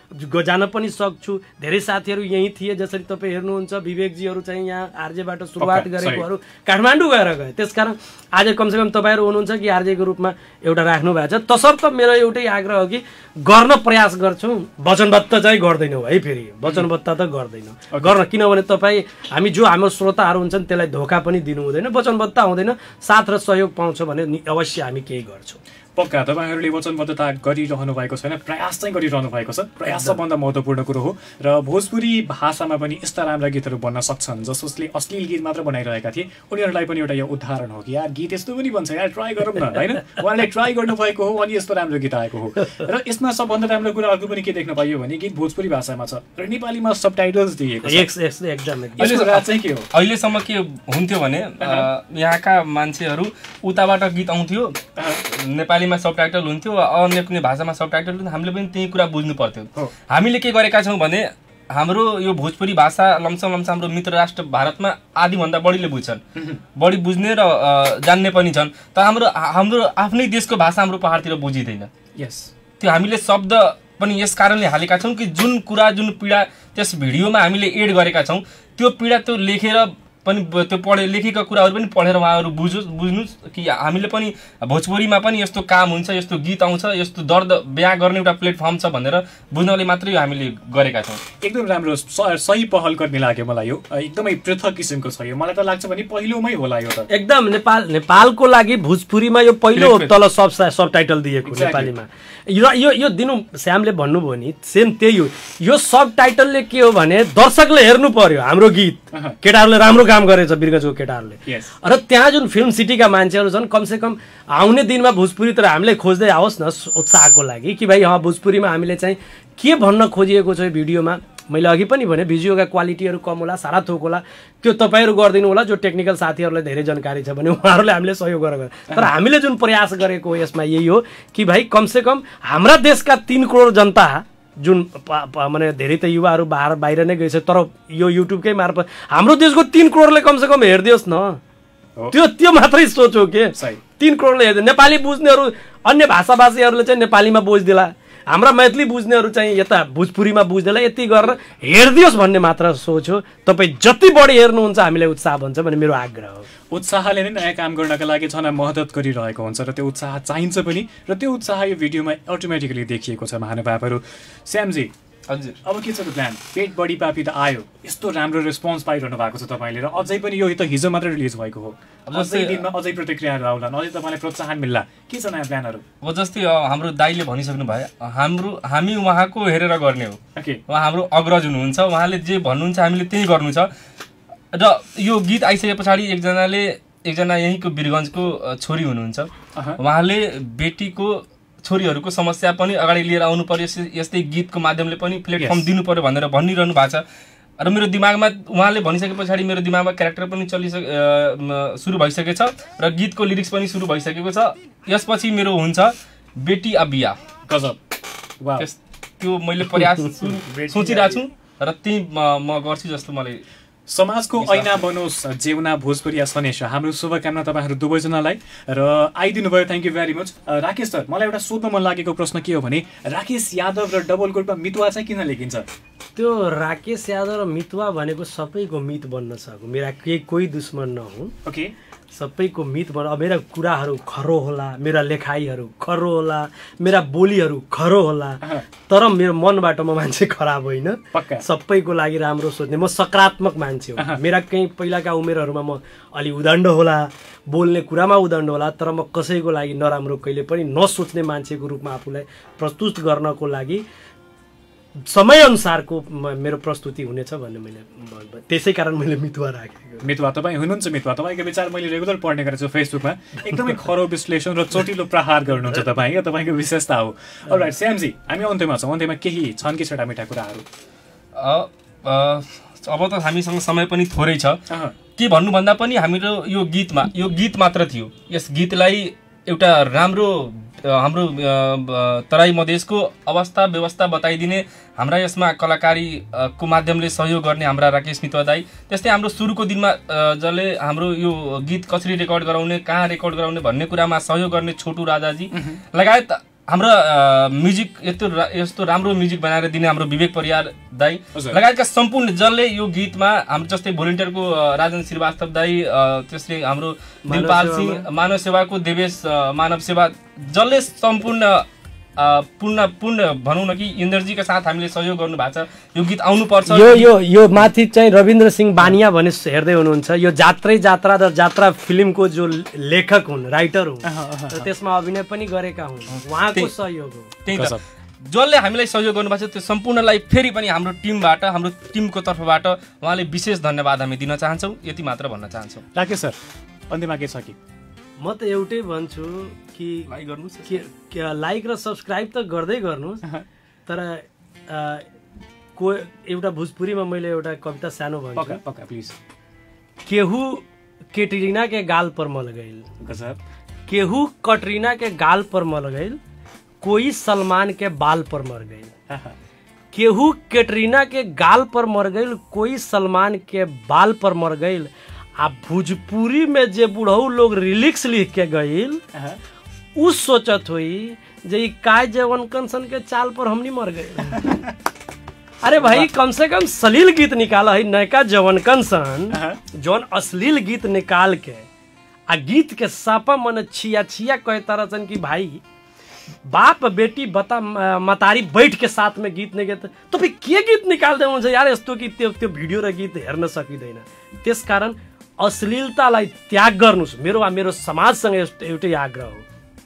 जान पनि सक्छु। धेरै साथीहरू यहीँ थिए, जसरी तपाईँ हेर्नुहुन्छ विवेकजीहरू चाहिँ यहाँ आरजेबाट सुरुवात गरेकोहरू काठमाडौँ गएर गए। त्यसकारण आज कमसेकम तपाईँहरू हुनुहुन्छ कि आरजेको रूपमा एउटा राख्नु भएको छ। तसर्थ मेरो एउटै आग्रह हो कि गर्न प्रयास गर्छौँ, वचनबद्ध चाहिँ गर्दैनौँ है, फेरि वचनबद्ध त गर्दैनौँ गर्न, किनभने तपाईँ हामी जो हाम्रो श्रोताहरू हुन्छन् त्यसलाई धोका पनि दिनु हुँदैन, वचनबद्ध आउँदैन, साथ र सहयोग पाउँछ भने अवश्य हामी केही गर्छौँ।
पक्का तपाईँहरूले वचनबद्धता गरिरहनु भएको छैन, प्रयास चाहिँ गरिरहनु भएको छ। प्रयास सबभन्दा महत्त्वपूर्ण कुरो हो। र भोजपुरी भाषामा पनि यस्ता राम्रा गीतहरू बन्न सक्छन् जसले अश्लील गीत मात्र बनाइरहेका थिए, उनीहरूलाई पनि एउटा यो उदाहरण हो कि यार गीत यस्तो पनि बन्छ, यार ट्राई गरौँ न, होइन? उहाँले ट्राई गर्नुभएको हो अनि यस्तो राम्रो गीत आएको हो। र यसमा सबभन्दा राम्रो कुरा अर्को पनि के देख्न पाइयो भने गीत भोजपुरी भाषामा छ र नेपालीमा सबटाइटल्स दिएको छ। चाहिँ के हो
अहिलेसम्म के हुन्थ्यो भने यहाँका मान्छेहरू उताबाट गीत आउँथ्यो, नेपाली सबटाइटल हुन्थ्यो, अन्य कुनै भाषामा सबटाइटल हुन्थ्यो, हामीले पनि त्यही कुरा बुझ्नु पर्थ्यो। हामीले के गरेका छौँ भने हाम्रो यो भोजपुरी भाषा लम्सम लम्सम हाम्रो मित्र राष्ट्र भारतमा आधीभन्दा बढीले बुझ्छन्, बढी बुझ्ने र जान्ने पनि छन्। तर हाम्रो हाम्रो आफ्नै देशको भाषा हाम्रो पहाडतिर बुझिँदैन।
यस,
त्यो हामीले शब्द पनि यस कारणले हालेका छौँ कि जुन कुरा जुन पीडा त्यस भिडियोमा हामीले एड गरेका छौँ त्यो पीडा त्यो लेखेर पनि त्यो पढे लेखेका कुराहरू पनि पढेर उहाँहरू बुझोस् बुझ्नुहोस् कि हामीले पनि भोजपुरीमा पनि यस्तो काम हुन्छ, यस्तो गीत आउँछ, यस्तो दर्द बिहा गर्ने एउटा प्लेटफर्म छ भनेर बुझ्नले मात्रै यो हामीले गरेका छौँ।
एकदम राम्रो सही पहल गर्ने लाग्यो मलाई। यो एकदमै पृथक किसिमको छ। यो मलाई त लाग्छ भने पहिलोमै होला यो त।
एकदम नेपाल नेपालको लागि भोजपुरीमा यो पहिलो तल सब सब टाइटल दिएको नेपालीमा। र यो यो दिनु श्यामले भन्नुभयो नि सेम त्यही हो। यो सब टाइटलले के हो भने दर्शकले हेर्नु पर्यो हाम्रो गीत, केटाहरूले राम्रो काम गरेछ बिरगजको केटाहरूले। र त्यहाँ जुन फिल्म सिटीका मान्छेहरू छन् कमसेकम आउने दिनमा भोजपुरी तर हामीले खोज्दै आओस् न उत्साहको लागि कि भाइ अँ भोजपुरीमा हामीले चाहिँ के भन्न खोजिएको छ भिडियोमा। मैले अघि पनि भने भिडियोका क्वालिटीहरू कम होला, सारा थोक होला, त्यो तपाईँहरू गरिदिनु होला। जो टेक्निकल साथीहरूलाई धेरै जानकारी छ भने उहाँहरूले हामीले सहयोग गरेर, तर हामीले जुन प्रयास गरेको यसमा यही हो कि भाइ कमसेकम हाम्रा देशका तीन करोड जनता जुन माने धेरै त युवाहरू बाहिर बाहिर नै गएछ, तर यो युट्युबकै मार्फत हाम्रो देशको तीन करोडले कमसेकम हेरिदियोस् न। त्यो त्यो मात्रै सोच हो के तीन करोडले हेर्दै नेपाली बुझ्नेहरू अन्य भाषाभाषीहरूले चाहिँ नेपालीमा बुझ्दिला, हाम्रा मैथिली बुझ्नेहरू चाहिँ यता भोजपुरीमा बुझ्दैला, यति गरेर हेरिदियोस् भन्ने मात्र सोच हो। तपाईँ जति बढी हेर्नुहुन्छ हामीलाई उत्साह भन्छ भन्ने मेरो आग्रह हो।
उत्साहले नै नयाँ काम गर्नका लागि झन् मद्दत गरिरहेको हुन्छ र त्यो उत्साह चाहिन्छ पनि, र त्यो उत्साह यो भिडियोमा अटोमेटिकली देखिएको छ। महानुभावहरू श्यामजी,
हजुर
अब के छ त प्लान? पेट बढी पापी त आयो, यस्तो राम्रो रेस्पोन्स पाइरहनु भएको छ तपाईँले, र अझै पनि यो त हिजो मात्रै रिलिज भएको हो। अझै दिनमा अझै प्रतिक्रियाहरू आउला, अझै तपाईँलाई प्रोत्साहन मिल्ला, के छ नयाँ प्लानहरू?
हो जस्तै हाम्रो दाइले भनिसक्नु भयो, हाम्रो हामी उहाँको हेरेर गर्ने हो।
ओके,
उहाँ हाम्रो अग्रज हुनुहुन्छ, उहाँले जे भन्नुहुन्छ हामीले त्यही गर्नु छ। र यो गीत आइसके पछाडि एकजनाले एकजना यहीँको वीरगन्जको छोरी हुनुहुन्छ, उहाँले बेटीको छोरीहरूको समस्या पनि अगाडि लिएर आउनु पर्यो, यस्तै गीतको माध्यमले पनि प्लेटफर्म दिनु पर्यो भनेर भनिरहनु भएको छ। र मेरो दिमागमा उहाँले भनिसके पछाडि मेरो दिमागमा क्यारेक्टर पनि चलिसके सुरु भइसकेछ र गीतको लिरिक्स पनि सुरु भइसकेको छ। यसपछि मेरो हुन्छ बेटी आ बिहा।
गजब, वाह,
त्यो मैले प्रयास सोचिरहेको छु र त्यही म गर्छु जस्तो मलाई।
समाजको ऐना बनोस् जेउना भोजपुरी सनेश, हाम्रो शुभकामना तपाईँहरू दुवैजनालाई। र आइदिनु भयो, thank you very much. Rakesh sir, मलाई एउटा सोध्न मन लागेको प्रश्न के हो भने राकेश यादव र डबलकोटमा मितुवा चाहिँ किन लेखिन्छ?
त्यो राकेश यादव र मितुवा भनेको सबैको मित बन्न सक्यो, मेरा केही कोही दुश्मन नहुँ।
ओके,
सबैको मित बन। मेरा कुराहरू खरो होला, मेरा लेखाइहरू खरो होला, मेरा बोलीहरू खरो होला, तर मेरो मनबाट म मान्छे खराब होइन, सबैको लागि राम्रो सोच्ने, म सकारात्मक मान्छे हो। मेरा केही पहिलाका उमेरहरूमा म अलि उदण्ड होला, बोल्ने कुरामा उदण्ड होला, तर म कसैको लागि नराम्रो कहिले पनि नसोच्ने मान्छेको रूपमा आफूलाई प्रस्तुत गर्नको लागि समयअनुसारको मेरो प्रस्तुति हुनेछ भन्ने मैले त्यसै कारण मैले मितुवा राखेको।
मितुवा तपाईँ हुनुहुन्छ, मितुवा तपाईँको विचार मैले रेगुलर पढ्ने गरेको छु फेसबुकमा, एकदमै खरो विश्लेषण र चोटिलो प्रहार गर्नुहुन्छ तपाईँ, क्या तपाईँको विशेषता हो। अलराइट श्यामजी, हामी अन्त्यमा छौँ, अन्त्यमा केही छन् कि छटामिठा कुराहरू?
अब त हामीसँग समय पनि थोरै छ, के भन्नुभन्दा पनि हाम्रो यो गीतमा यो गीत मात्र थियो, यस गीतलाई एउटा राम्रो हाम्रो तराई मधेसको अवस्था व्यवस्था बताइदिने, हाम्रा यसमा कलाकारीको माध्यमले सहयोग गर्ने हाम्रा राकेश मितुवा दाई, त्यस्तै हाम्रो सुरुको दिनमा जसले हाम्रो यो गीत कसरी रेकर्ड गराउने, कहाँ रेकर्ड गराउने भन्ने कुरामा सहयोग गर्ने छोटु राजाजी लगायत हाम्रो म्युजिक यस्तो यस्तो राम्रो म्युजिक बनाएर दिने हाम्रो विवेक परियार दाई लगायतका सम्पूर्ण जसले यो गीतमा हाम्रो जस्तै भोलिन्टियरको राजन श्रीवास्तव दाई, त्यसले हाम्रो दिलपाल सिंह, मानव सेवाको देवेश मानव सेवा, जसले सम्पूर्ण पूर्ण पूर्ण भनौँ न कि इन्द्रजीका साथ हामीले सहयोग गर्नु भएको छ। यो गीत आउनुपर्छ।
यो यो यो माथि चाहिँ रविन्द्र सिंह बानिया भने हेर्दै हुनुहुन्छ, यो जात्रै जात्रा र जात्रा फिल्मको जो लेखक हुन्, राइटर हुन्, त्यसमा अभिनय पनि गरेका हुन्, उहाँको सहयोग हो।
त्यही त जसले हामीलाई सहयोग गर्नुभएको छ त्यो सम्पूर्णलाई फेरि पनि हाम्रो टिमबाट, हाम्रो टिमको तर्फबाट उहाँले विशेष धन्यवाद हामी दिन चाहन्छौँ। यति मात्र भन्न चाहन्छौँ।
राकेश सर, अन्त्यमा के छ कि?
म त एउटै भन्छु कि
लाइक गर्नुहोस्,
के लाइक र सब्सक्राइब त गर्दै गर्नुहोस्, तर को एउटा भोजपुरीमा मैले एउटा कविता सानो भन्छु,
पक्का प्लिज।
केहू कैटरीना के गाल पर मल गइल,
गजब,
केहू कटरीना के गाल पर मल गइल, कोई सलमान के बाल पर मर गइल, केहू कैटरीना के गाल पर मर गईल, कोई सलमान के बाल पर मर गईल, आ भोजपुरी में जे बुढ़ऊ लोग रिलिक्स लिख के गईल उ सोचत हुई जे ई काय जवन कंसन के चाल पर हमनी मर गए। अरे भाई कम से कम सलील गीत निकाला है नयका जवन कंसन जौन अश्लील गीत निकाल के आ गीत के सापा मन छिया छिया कहे तरह सन कि भाई बाप बेटी बता मतारी बैठ के साथ में गीत नहीं गए तो फिर के गीत निकाल दे यार यस्तो कि त्यो त्यो भिडियो र गीत हेर्न सकिँदैन। त्यसकारण अश्लीलतालाई त्याग गर्नुस्। मेरो वा मेरो समाजसँग एउटै आग्रह हो,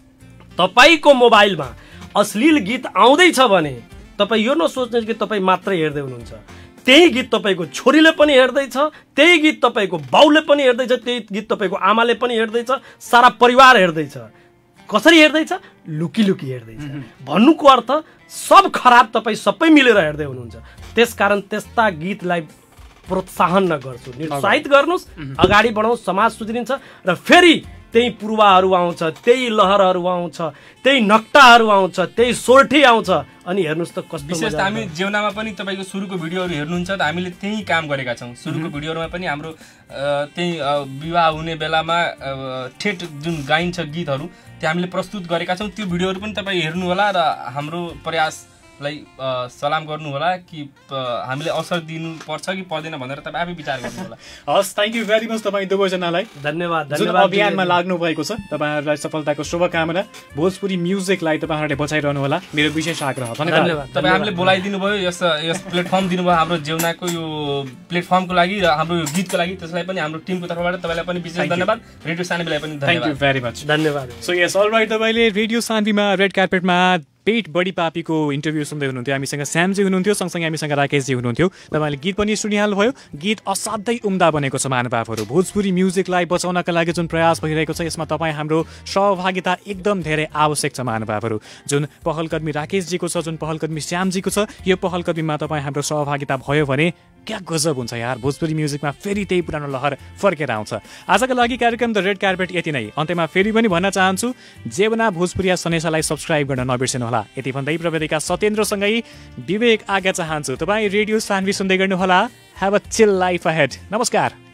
तपाईको मोबाइलमा अश्लील गीत आउँदैछ भने तपाईँ यो नसोच्नुहोस् कि तपाईँ मात्रै हेर्दै हुनुहुन्छ, त्यही गीत तपाईँको छोरीले पनि हेर्दैछ, त्यही गीत तपाईँको बाउले पनि हेर्दैछ, त्यही गीत तपाईँको आमाले पनि हेर्दैछ, सारा परिवार हेर्दैछ। कसरी हेर्दैछ? लुकी लुकी हेर्दैछ। भन्नुको अर्थ सब खराब तपाईँ सबै मिलेर हेर्दै हुनुहुन्छ। त्यसकारण त्यस्ता गीतलाई प्रोत्साहन नगर्छु, निरुत्साहित गर्नुहोस्, अगाडि बढाउँ, समाज सुध्रिन्छ र फेरि त्यही पूर्वाहरू आउँछ, त्यही लहरहरू आउँछ, त्यही नक्टाहरू आउँछ, त्यही सोर्ठी आउँछ अनि हेर्नुहोस् त कस्तो।
विशेष त हामी जेवनामा पनि तपाईँको सुरुको भिडियोहरू हेर्नुहुन्छ त हामीले त्यही काम गरेका छौँ। सुरुको भिडियोहरूमा पनि हाम्रो त्यही विवाह हुने बेलामा ठेट जुन गाइन्छ गीतहरू त्यो हामीले प्रस्तुत गरेका छौँ। त्यो भिडियोहरू पनि तपाईँ हेर्नु होला र हाम्रो प्रयासलाई सलाम गर्नु होला कि हामीले असर दिनुपर्छ कि पर्दैन भनेर तपाईँ आफै विचार गर्नु होला।
हस्, थ्याङ्क यू भेरी मच तपाईँ दुवैजनालाई।
धन्यवाद।
जुन अभियानमा लाग्नु भएको छ तपाईँहरूलाई सफलताको शुभकामना। भोजपुरी म्युजिकलाई तपाईँहरूले बचाइरहनु होला, मेरो विशेष आग्रह।
धन्यवाद। तपाईँ हामीले बोलाइदिनु भयो, यस यस प्लेटफर्म दिनुभयो हाम्रो जेवनाको यो प्लेटफर्मको लागि र हाम्रो यो गीतको लागि, त्यसलाई पनि हाम्रो टिमको तर्फबाट तपाईँलाई पनि विशेष धन्यवाद। रेडियो सानवीलाई पनि
थ्याङ्क यू
धन्यवाद।
Very much.
धन्यवाद।
सो यस अल राइट, तपाईँले रेडियो सानवीमा रेड कार्पेटमा पेट बडी पापीको इन्टरभ्यू सुन्दै हुनुहुन्थ्यो। हामीसँग श्यामजी हुनुहुन्थ्यो, सँगसँगै हामीसँग राकेशजी हुनुहुन्थ्यो। तपाईँले गीत पनि सुनिहाल्नुभयो। गीत असाध्यै उम्दा बनेको छ महानुभावहरू। भोजपुरी म्युजिकलाई बचाउनका लागि जुन प्रयास भइरहेको छ यसमा तपाईँ हाम्रो सहभागिता एकदम धेरै आवश्यक छ महानुभावहरू। जुन पहलकदमी राकेशजीको छ, जुन पहलकदमी श्यामजीको छ, यो पहलकदमीमा तपाईँ हाम्रो सहभागिता भयो भने क्या गजब हुन्छ यार। भोजपुरी म्युजिकमा फेरि त्यही पुरानो लहर फर्केर आउँछ। आजको लागि कार्यक्रम द रेड कार्पेट यति नै। अन्त्यमा फेरि पनि भन्न चाहन्छु, जेवना भोजपुरिया सनेसालाई सब्सक्राइब गर्न नबिर्सनु होला। यति भन्दै प्रविधिका सत्येन्द्रसँगै विवेक आज्ञा चाहन्छु। तपाईँ रेडियो सानवी सुन्दै गर्नुहोला। Have a chill life ahead. नमस्कार।